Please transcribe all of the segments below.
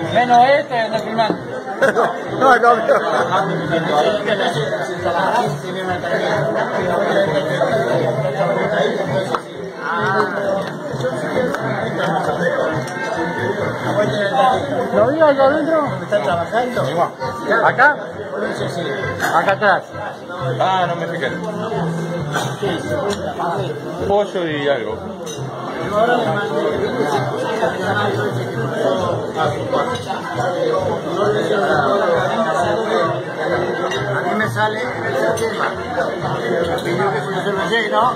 Menos este, no filmando. No, no, no. ¿Lo vio acá adentro? ¿Está trabajando? ¿Acá? Sí. Acá atrás. Ah, no me fijé. Pollo y algo. A mí me sale el tema. Y yo que no se lo sé, ¿no?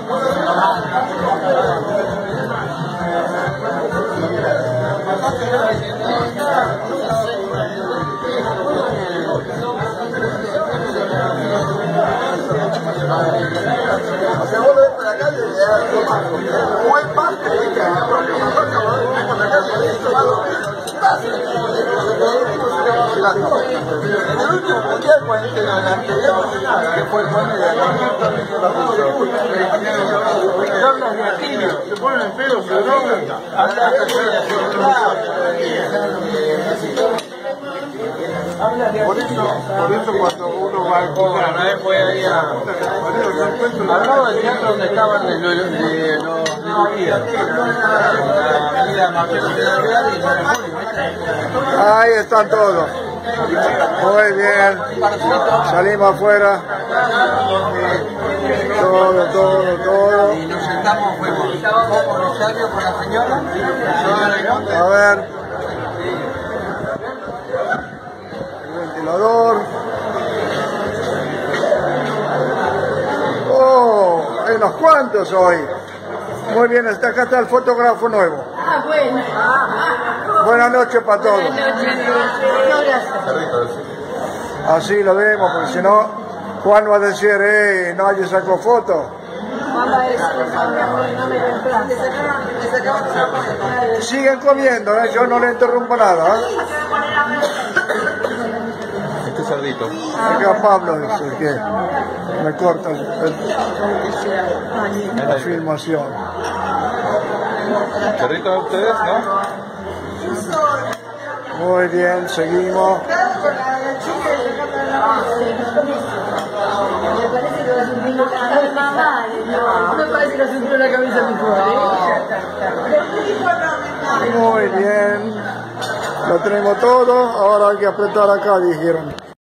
O sea, vos lo ves por la calle y le das un buen parte, ¿viste? El último mundial fue el anterior, que fue el Juan de la Hablas de aquí, se ponen en pedo, se drogan. Por eso cuando uno va a encontrar, Una vez fue ahí al lado del teatro donde estaban los diluvidos. La avenida Marcelo Real y ahí están todos. Muy bien. Salimos afuera. Todo. y nos sentamos, fuimos con Rosario, con la señora. A ver. Ventilador. Oh, hay unos cuantos hoy. Muy bien, acá está el fotógrafo nuevo. Ah, bueno. Buenas noches para todos. Buenas noches. No, gracias. Así lo vemos, porque si no, Juan va a decir, nadie sacó foto. Mamá, no me reemplaza. Siguen comiendo, yo no le interrumpo nada. Este cerdito. Acá Pablo es el que me corta la filmación. ¿Cerdito de ustedes, no? Muy bien, seguimos. Me parece que va a sentir mamá. No me parece que va a sentir la camisa mejor. Muy bien. Lo tenemos todo, ahora hay que apretar acá, dijeron.